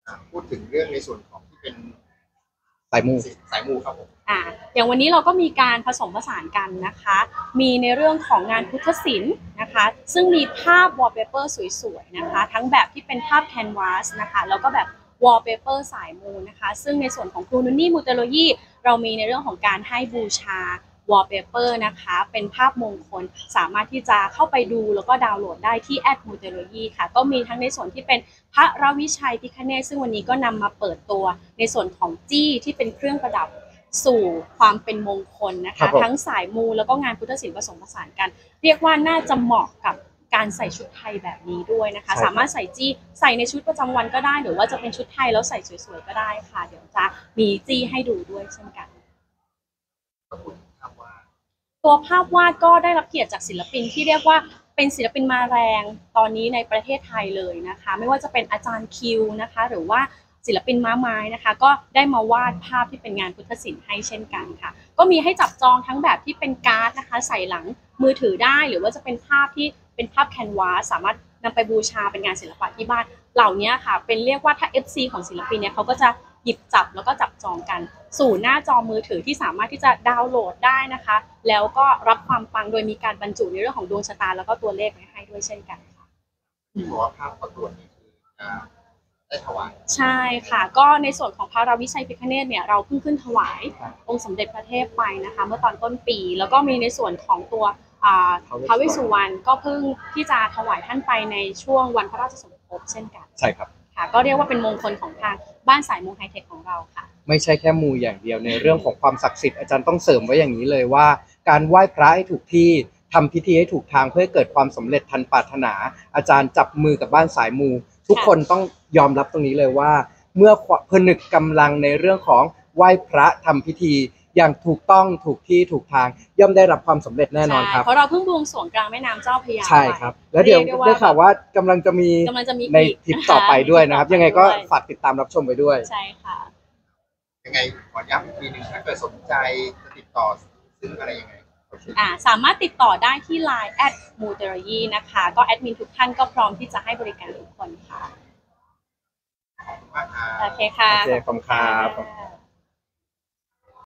พูดถึงเรื่องในส่วนของที่เป็นสายมูครับผมอย่างวันนี้เราก็มีการผสมผสานกันนะคะมีในเรื่องของงานพุทธศิลป์นะคะซึ่งมีภาพวอลเปเปอร์สวยๆนะคะทั้งแบบที่เป็นภาพแคนวาสนะคะแล้วก็แบบวอลเปเปอร์สายมูนะคะซึ่งในส่วนของครูนุนนี่มูเตโลยีเรามีในเรื่องของการให้บูชาวอลเปเปอร์นะคะเป็นภาพมงคลสามารถที่จะเข้าไปดูแล้วก็ดาวน์โหลดได้ที่มูเตโลยีค่ะก็มีทั้งในส่วนที่เป็นพระรวิชัยพิฆเนศซึ่งวันนี้ก็นำมาเปิดตัวในส่วนของจี้ที่เป็นเครื่องประดับสู่ความเป็นมงคลนะคะทั้งสายมูแล้วก็งานพุทธศิลป์ผสมผสานกันเรียกว่าน่าจะเหมาะกับการใส่ชุดไทยแบบนี้ด้วยนะคะสามารถใส่จี้ใส่ในชุดประจำวันก็ได้หรือว่าจะเป็นชุดไทยแล้วใส่สวยๆก็ได้ค่ะเดี๋ยวจะมีจี้ให้ดูด้วยเช่นกันตัวภาพวาดก็ได้รับเกียรติจากศิลปินที่เรียกว่าเป็นศิลปินมาแรงตอนนี้ในประเทศไทยเลยนะคะไม่ว่าจะเป็นอาจารย์คิวนะคะหรือว่าศิลปินม้าไม้นะคะก็ได้มาวาดภาพที่เป็นงานพุทธศิลป์ให้เช่นกันค่ะก็มีให้จับจองทั้งแบบที่เป็นการ์ดนะคะใส่หลังมือถือได้หรือว่าจะเป็นภาพที่เป็นภาพแคนวาสสามารถนำไปบูชาเป็นงานศิลปะที่บ้านเหล่านี้ค่ะเป็นเรียกว่าถ้า FC ของศิลปินเนี่ยเขาก็จะหยิบจับแล้วก็จับจองกันสู่หน้าจอมือถือที่สามารถที่จะดาวน์โหลดได้นะคะแล้วก็รับความปังโดยมีการบรรจุในเรื่องของดวงชะตาแล้วก็ตัวเลขไว้ให้ด้วยเช่นกันค่ะบอกว่าภาพประกวดนี่คือได้ถวายใช่ค่ะก็ในส่วนของพระรวิชัยพิฆเนศเนี่ยเราเพิ่งขึ้นถวายองค์สมเด็จพระเทพไปนะคะเมื่อตอนต้นปีแล้วก็มีในส่วนของตัวท้าวเวสสุวรรณก็เพิ่งที่จะถวายท่านไปในช่วงวันพระราชสมภพเช่นกันใช่ครับค่ะก็เรียกว่าเป็นมงคลของทางบ้านสายมูไฮเทคของเราค่ะไม่ใช่แค่มูอย่างเดียวในเรื่องของความศักดิ์สิทธิ์อาจารย์ต้องเสริมไว้อย่างนี้เลยว่าการไหว้พระให้ถูกที่ทำพิธีให้ถูกทางเพื่อให้เกิดความสำเร็จทันปรารถนาอาจารย์จับมือกับบ้านสายมูทุกคนต้องยอมรับตรงนี้เลยว่าเมื่อผนึกกำลังในเรื่องของไหว้พระทำพิธีอย่างถูกต้องถูกที่ถูกทางย่อมได้รับความสำเร็จแน่นอนครับเพราะเราเพิ่งบวงสรวงกลางแม่น้ำเจ้าพระยาใช่ครับแล้วเดี๋ยวได้ข่าวว่ากำลังจะมีในทริปต่อไปด้วยนะครับยังไงก็ฝากติดตามรับชมไปด้วยใช่ค่ะยังไงขอย้ำอีกทีนึงถ้าเกิดสนใจจะติดต่อซื้ออะไรยังไงสามารถติดต่อได้ที่ Line @muteroyi นะคะก็แอดมินทุกท่านก็พร้อมที่จะให้บริการทุกคนค่ะขอบคุณมากครับโอเคค่ะขอบคุณครับ